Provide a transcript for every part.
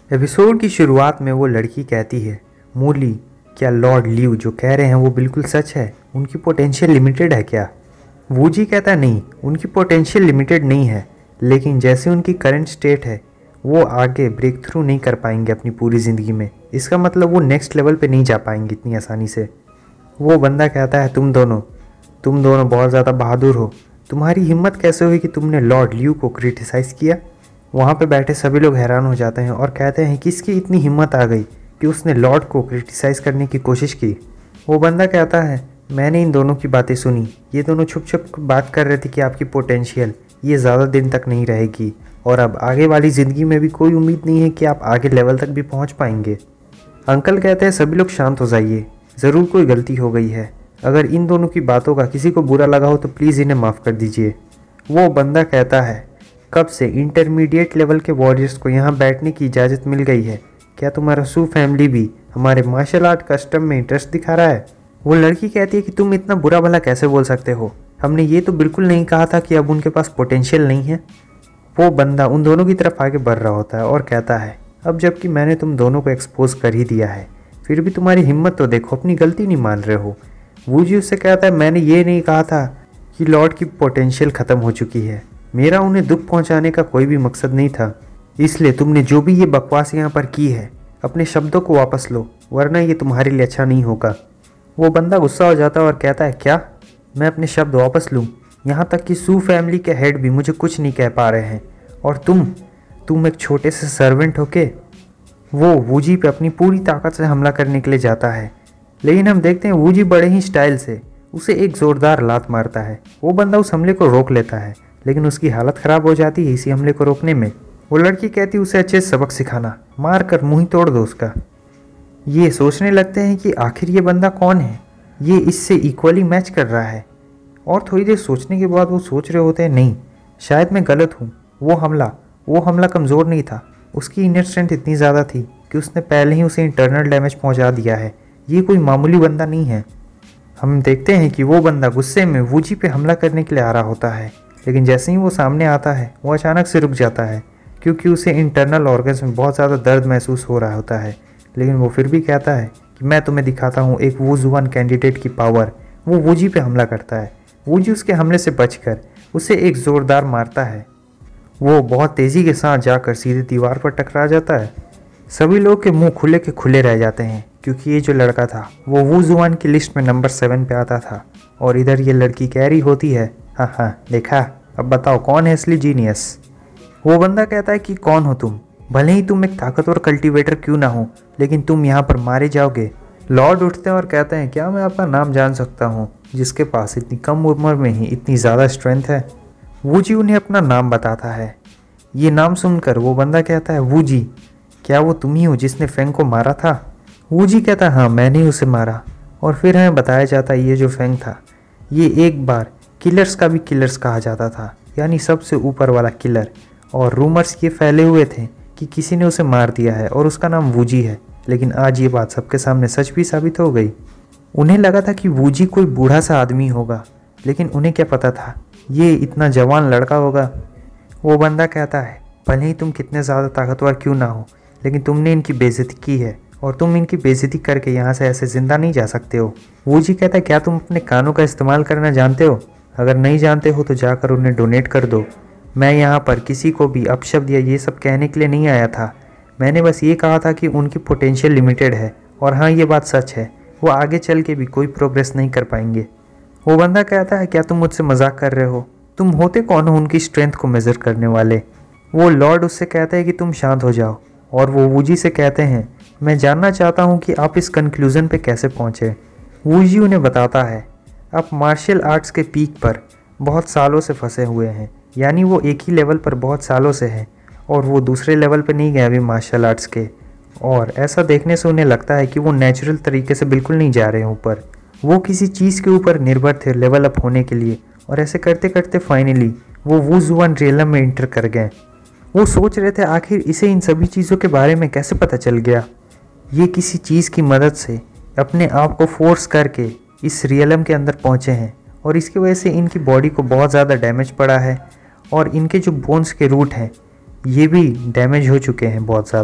Episode की शुरुआत में वो लड़की कहती है, मूली, क्या लॉर्ड लियू जो कह रहे हैं वो बिल्कुल सच है? उनकी पोटेंशियल लिमिटेड है क्या? वूजी कहता है नहीं, उनकी पोटेंशियल लिमिटेड नहीं है, लेकिन जैसे उनकी करंट स्टेट है वो आगे ब्रेक थ्रू नहीं कर पाएंगे अपनी पूरी ज़िंदगी में। इसका मतलब वो नेक्स्ट लेवल पे नहीं जा पाएंगे इतनी आसानी से। वो बंदा कहता है, तुम दोनों बहुत ज़्यादा बहादुर हो। तुम्हारी हिम्मत कैसे हुई कि तुमने लॉर्ड लियू को क्रिटिसाइज़ किया? वहाँ पे बैठे सभी लोग हैरान हो जाते हैं और कहते हैं किसकी इतनी हिम्मत आ गई कि उसने लॉर्ड को क्रिटिसाइज़ करने की कोशिश की। वो बंदा कहता है, मैंने इन दोनों की बातें सुनी। ये दोनों छुप छुप बात कर रहे थे कि आपकी पोटेंशियल ये ज़्यादा दिन तक नहीं रहेगी और अब आगे वाली ज़िंदगी में भी कोई उम्मीद नहीं है कि आप आगे लेवल तक भी पहुँच पाएंगे। अंकल कहते हैं, सभी लोग शांत हो जाइए, ज़रूर कोई गलती हो गई है। अगर इन दोनों की बातों का किसी को बुरा लगा हो तो प्लीज़ इन्हें माफ़ कर दीजिए। वो बंदा कहता है, कब से इंटरमीडिएट लेवल के वॉरियर्स को यहाँ बैठने की इजाज़त मिल गई है? क्या तुम्हारा सू फैमिली भी हमारे मार्शल आर्ट कस्टम में इंटरेस्ट दिखा रहा है? वो लड़की कहती है कि तुम इतना बुरा भला कैसे बोल सकते हो? हमने ये तो बिल्कुल नहीं कहा था कि अब उनके पास पोटेंशियल नहीं है। वो बंदा उन दोनों की तरफ आगे बढ़ रहा होता है और कहता है, अब जबकि मैंने तुम दोनों को एक्सपोज कर ही दिया है, फिर भी तुम्हारी हिम्मत तो देखो, अपनी गलती नहीं मान रहे हो। वूजी उससे कहता है, मैंने ये नहीं कहा था कि लॉर्ड की पोटेंशियल ख़त्म हो चुकी है। मेरा उन्हें दुख पहुंचाने का कोई भी मकसद नहीं था, इसलिए तुमने जो भी ये बकवास यहाँ पर की है अपने शब्दों को वापस लो, वरना ये तुम्हारे लिए अच्छा नहीं होगा। वो बंदा गुस्सा हो जाता है और कहता है, क्या मैं अपने शब्द वापस लूँ? यहाँ तक कि सू फैमिली के हेड भी मुझे कुछ नहीं कह पा रहे हैं और तुम एक छोटे से सर्वेंट होके। वो वूजी पे अपनी पूरी ताकत से हमला करने के लिए जाता है, लेकिन हम देखते हैं वूजी बड़े ही स्टाइल से उसे एक ज़ोरदार लात मारता है। वो बंदा उस हमले को रोक लेता है, लेकिन उसकी हालत ख़राब हो जाती है इसी हमले को रोकने में। वो लड़की कहती है, उसे अच्छे सबक सिखाना, मार कर मुँह ही तोड़ दो उसका। ये सोचने लगते हैं कि आखिर ये बंदा कौन है, ये इससे इक्वली मैच कर रहा है। और थोड़ी देर सोचने के बाद वो सोच रहे होते हैं, नहीं शायद मैं गलत हूँ। वो हमला कमज़ोर नहीं था, उसकी इनर स्ट्रेंथ इतनी ज़्यादा थी कि उसने पहले ही उसे इंटरनल डैमेज पहुँचा दिया है। ये कोई मामूली बंदा नहीं है। हम देखते हैं कि वो बंदा गुस्से में वूजी पे हमला करने के लिए आ रहा होता है, लेकिन जैसे ही वो सामने आता है वो अचानक से रुक जाता है क्योंकि उसे इंटरनल ऑर्गन्स में बहुत ज़्यादा दर्द महसूस हो रहा होता है। लेकिन वो फिर भी कहता है कि मैं तुम्हें दिखाता हूँ एक वूजुआन कैंडिडेट की पावर। वो वूजी पे हमला करता है। वूजी उसके हमले से बचकर उसे एक ज़ोरदार मारता है। वो बहुत तेज़ी के साथ जाकर सीधे दीवार पर टकरा जाता है। सभी लोग के मुंह खुले के खुले रह जाते हैं क्योंकि ये जो लड़का था वो वूजुआन की लिस्ट में नंबर 7 पे आता था और इधर ये लड़की कह रही होती है, हाँ देखा, अब बताओ कौन है असली जीनियस? वो बंदा कहता है कि कौन हो तुम? भले ही तुम एक ताकतवर कल्टीवेटर क्यों ना हो, लेकिन तुम यहाँ पर मारे जाओगे। लॉर्ड उठते हैं और कहते हैं, क्या मैं आपका नाम जान सकता हूँ जिसके पास इतनी कम उम्र में ही इतनी ज़्यादा स्ट्रेंथ है? वूजी उन्हें अपना नाम बताता है। ये नाम सुनकर वो बंदा कहता है, वूजी, क्या वो तुम ही हो जिसने फेंग को मारा था? वूजी कहता है, हाँ मैंने ही उसे मारा। और फिर हमें बताया जाता है ये जो फेंग था ये एक बार किलर्स का भी किलर्स कहा जाता था, यानी सबसे ऊपर वाला किलर। और रूमर्स ये फैले हुए थे कि किसी ने उसे मार दिया है और उसका नाम वूजी है, लेकिन आज ये बात सबके सामने सच भी साबित हो गई। उन्हें लगा था कि वूजी कोई बूढ़ा सा आदमी होगा, लेकिन उन्हें क्या पता था ये इतना जवान लड़का होगा। वो बंदा कहता है, भले ही तुम कितने ज़्यादा ताकतवर क्यों ना हो, लेकिन तुमने इनकी बेइज्जती की है और तुम इनकी बेइज्जती करके यहाँ से ऐसे ज़िंदा नहीं जा सकते हो। वूजी कहता है, क्या तुम अपने कानों का इस्तेमाल करना जानते हो? अगर नहीं जानते हो तो जाकर उन्हें डोनेट कर दो। मैं यहाँ पर किसी को भी अपशब्द या ये सब कहने के लिए नहीं आया था। मैंने बस ये कहा था कि उनकी पोटेंशियल लिमिटेड है और हाँ ये बात सच है, वो आगे चल के भी कोई प्रोग्रेस नहीं कर पाएंगे। वो बंदा कहता है, क्या तुम मुझसे मजाक कर रहे हो? तुम होते कौन हो उनकी स्ट्रेंथ को मेज़र करने वाले? वो लॉर्ड उससे कहता है कि तुम शांत हो जाओ और वो वूजी से कहते हैं, मैं जानना चाहता हूँ कि आप इस कंक्लूज़न पे कैसे पहुँचे। वूजी उन्हें बताता है, आप मार्शल आर्ट्स के पीक पर बहुत सालों से फंसे हुए हैं, यानी वो एक ही लेवल पर बहुत सालों से हैं और वो दूसरे लेवल पर नहीं गए अभी मार्शल आर्ट्स के। और ऐसा देखने से उन्हें लगता है कि वो नेचुरल तरीके से बिल्कुल नहीं जा रहे हैं ऊपर, वो किसी चीज़ के ऊपर निर्भर थे लेवल अप होने के लिए। और ऐसे करते करते फाइनली वो वूजुआन रियलम में इंटर कर गए। वो सोच रहे थे आखिर इसे इन सभी चीज़ों के बारे में कैसे पता चल गया। ये किसी चीज़ की मदद से अपने आप को फोर्स करके इस रियलम के अंदर पहुँचे हैं और इसकी वजह से इनकी बॉडी को बहुत ज़्यादा डैमेज पड़ा है और इनके जो बोन्स के रूट हैं ये भी डैमेज हो चुके हैं बहुत ज़्यादा।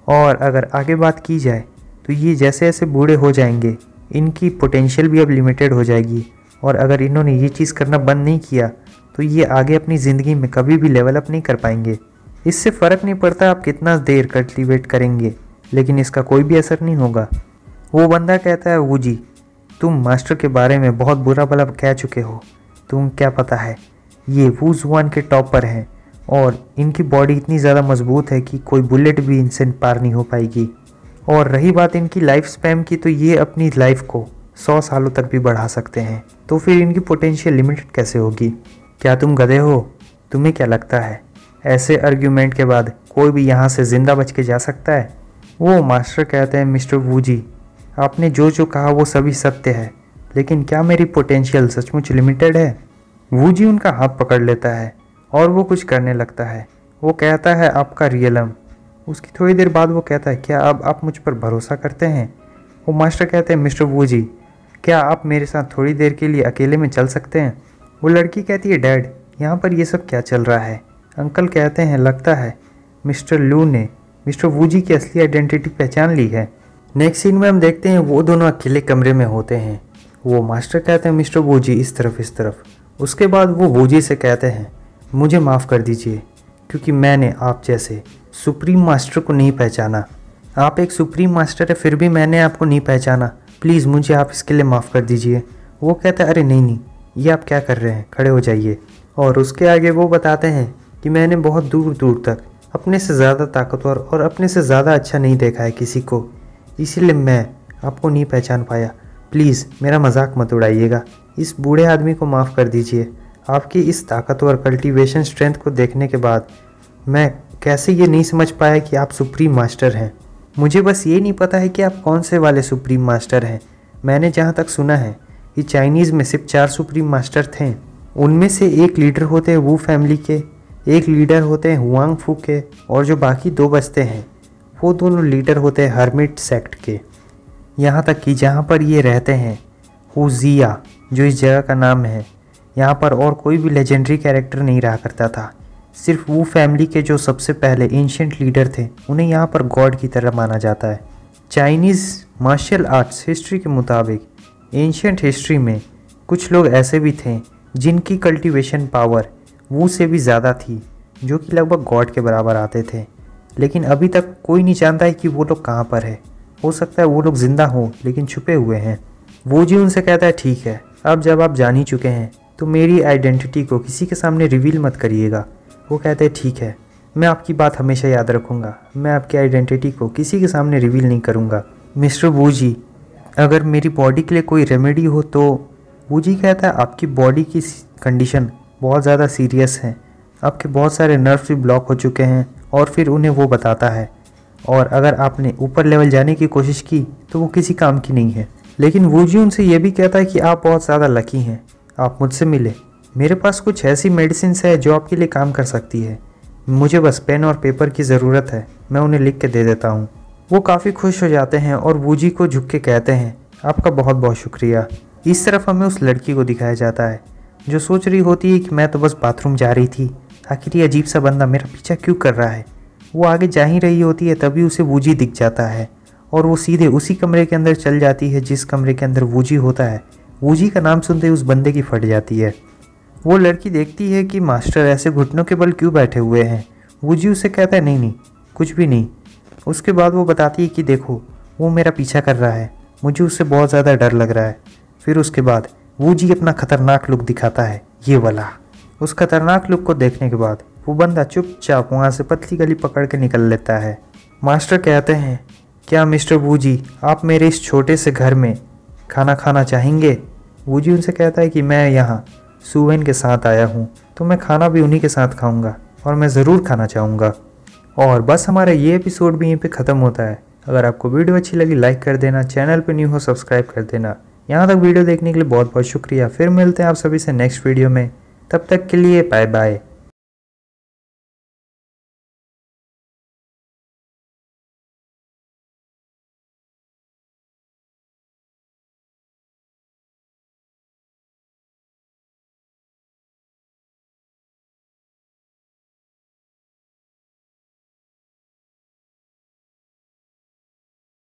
और अगर आगे बात की जाए तो ये जैसे जैसे बूढ़े हो जाएंगे इनकी पोटेंशियल भी अब लिमिटेड हो जाएगी, और अगर इन्होंने ये चीज़ करना बंद नहीं किया तो ये आगे अपनी ज़िंदगी में कभी भी लेवल अप नहीं कर पाएंगे। इससे फ़र्क नहीं पड़ता आप कितना देर कल्टीवेट करेंगे, लेकिन इसका कोई भी असर नहीं होगा। वो बंदा कहता है, वूजी तुम मास्टर के बारे में बहुत बुरा भला कह चुके हो, तुम क्या पता है ये वुजुआन के टॉपर हैं और इनकी बॉडी इतनी ज़्यादा मजबूत है कि कोई बुलेट भी इनसे पार नहीं हो पाएगी। और रही बात इनकी लाइफ स्पैन की, तो ये अपनी लाइफ को 100 सालों तक भी बढ़ा सकते हैं, तो फिर इनकी पोटेंशियल लिमिटेड कैसे होगी? क्या तुम गधे हो? तुम्हें क्या लगता है ऐसे आर्ग्यूमेंट के बाद कोई भी यहाँ से ज़िंदा बच के जा सकता है? वो मास्टर कहते हैं, मिस्टर वूजी आपने जो जो कहा वो सभी सत्य है, लेकिन क्या मेरी पोटेंशियल सचमुच लिमिटेड है? वूजी उनका हाथ पकड़ लेता है और वो कुछ करने लगता है। वो कहता है, आपका रियलम। उसकी थोड़ी देर बाद वो कहता है, क्या अब आप मुझ पर भरोसा करते हैं? वो मास्टर कहते हैं, मिस्टर वूजी क्या आप मेरे साथ थोड़ी देर के लिए अकेले में चल सकते हैं? वो लड़की कहती है, डैड यहाँ पर ये सब क्या चल रहा है? अंकल कहते हैं, लगता है मिस्टर लू ने मिस्टर वूजी की असली आइडेंटिटी पहचान ली है। नेक्स्ट सीन में हम देखते हैं वो दोनों अकेले कमरे में होते हैं। वो मास्टर कहते हैं, मिस्टर वूजी इस तरफ इस तरफ। उसके बाद वो वूजी से कहते हैं, मुझे माफ़ कर दीजिए क्योंकि मैंने आप जैसे सुप्रीम मास्टर को नहीं पहचाना। आप एक सुप्रीम मास्टर है फिर भी मैंने आपको नहीं पहचाना, प्लीज़ मुझे आप इसके लिए माफ़ कर दीजिए। वो कहता है, अरे नहीं नहीं ये आप क्या कर रहे हैं, खड़े हो जाइए। और उसके आगे वो बताते हैं कि मैंने बहुत दूर दूर तक अपने से ज़्यादा ताकतवर और अपने से ज़्यादा अच्छा नहीं देखा है किसी को, इसीलिए मैं आपको नहीं पहचान पाया। प्लीज़ मेरा मजाक मत उड़ाइएगा, इस बूढ़े आदमी को माफ़ कर दीजिए। आपकी इस ताकतवर कल्टीवेशन स्ट्रेंथ को देखने के बाद मैं कैसे ये नहीं समझ पाया कि आप सुप्रीम मास्टर हैं। मुझे बस ये नहीं पता है कि आप कौन से वाले सुप्रीम मास्टर हैं। मैंने जहाँ तक सुना है कि चाइनीज़ में सिर्फ 4 सुप्रीम मास्टर थे, उनमें से एक लीडर होते हैं वू फैमिली के, एक लीडर होते हैं हुआंग फू के, और जो बाकी 2 बचते हैं वो दोनों लीडर होते हैं हर्मिट सेक्ट के। यहाँ तक कि जहाँ पर ये रहते हैं हुजिया जो इस जगह का नाम है, यहाँ पर और कोई भी लेजेंडरी कैरेक्टर नहीं रहा करता था। सिर्फ वो फैमिली के जो सबसे पहले एंशिएंट लीडर थे उन्हें यहाँ पर गॉड की तरह माना जाता है। चाइनीज़ मार्शल आर्ट्स हिस्ट्री के मुताबिक एंशिएंट हिस्ट्री में कुछ लोग ऐसे भी थे जिनकी कल्टीवेशन पावर वो से भी ज़्यादा थी, जो कि लगभग गॉड के बराबर आते थे, लेकिन अभी तक कोई नहीं जानता है कि वो लोग कहाँ पर है। हो सकता है वो लोग ज़िंदा हों लेकिन छुपे हुए हैं। वो जी उनसे कहता है, ठीक है अब जब आप जान ही चुके हैं तो मेरी आइडेंटिटी को किसी के सामने रिवील मत करिएगा। वो कहते हैं, ठीक है मैं आपकी बात हमेशा याद रखूँगा, मैं आपकी आइडेंटिटी को किसी के सामने रिवील नहीं करूँगा। मिस्टर वू जी अगर मेरी बॉडी के लिए कोई रेमेडी हो तो? वू जी कहता है, आपकी बॉडी की कंडीशन बहुत ज़्यादा सीरियस है, आपके बहुत सारे नर्व्स भी ब्लॉक हो चुके हैं। और फिर उन्हें वो बताता है, और अगर आपने ऊपर लेवल जाने की कोशिश की तो वो किसी काम की नहीं है। लेकिन वो जी उनसे ये भी कहता है कि आप बहुत ज़्यादा लकी हैं, आप मुझसे मिले, मेरे पास कुछ ऐसी मेडिसिन है जो आपके लिए काम कर सकती है, मुझे बस पेन और पेपर की ज़रूरत है, मैं उन्हें लिख के दे देता हूँ। वो काफ़ी खुश हो जाते हैं और वू जी को झुक के कहते हैं, आपका बहुत बहुत शुक्रिया। इस तरफ हमें उस लड़की को दिखाया जाता है जो सोच रही होती है कि मैं तो बस बाथरूम जा रही थी, आखिर ये अजीब सा बंदा मेरा पीछा क्यों कर रहा है। वो आगे जा ही रही होती है तभी उसे वू जी दिख जाता है और वो सीधे उसी कमरे के अंदर चल जाती है जिस कमरे के अंदर वू जी होता है। वू जी का नाम सुनते ही उस बंदे की फट जाती है। वो लड़की देखती है कि मास्टर ऐसे घुटनों के बल क्यों बैठे हुए हैं। वू जी उसे कहता है, नहीं नहीं कुछ भी नहीं। उसके बाद वो बताती है कि देखो वो मेरा पीछा कर रहा है, मुझे उससे बहुत ज़्यादा डर लग रहा है। फिर उसके बाद वू जी अपना खतरनाक लुक दिखाता है, ये वाला। उस खतरनाक लुक को देखने के बाद वो बंदा चुपचाप वहाँ से पतली गली पकड़ के निकल लेता है। मास्टर कहते हैं, क्या मिस्टर वू जी आप मेरे इस छोटे से घर में खाना खाना चाहेंगे? वू जी उनसे कहता है कि मैं यहाँ सुवेन के साथ आया हूँ तो मैं खाना भी उन्हीं के साथ खाऊँगा और मैं ज़रूर खाना चाहूँगा। और बस हमारा ये एपिसोड भी यहीं पे ख़त्म होता है। अगर आपको वीडियो अच्छी लगी लाइक कर देना, चैनल पे न्यू हो सब्सक्राइब कर देना। यहाँ तक वीडियो देखने के लिए बहुत बहुत शुक्रिया। फिर मिलते हैं आप सभी से नेक्स्ट वीडियो में, तब तक के लिए बाय बाय।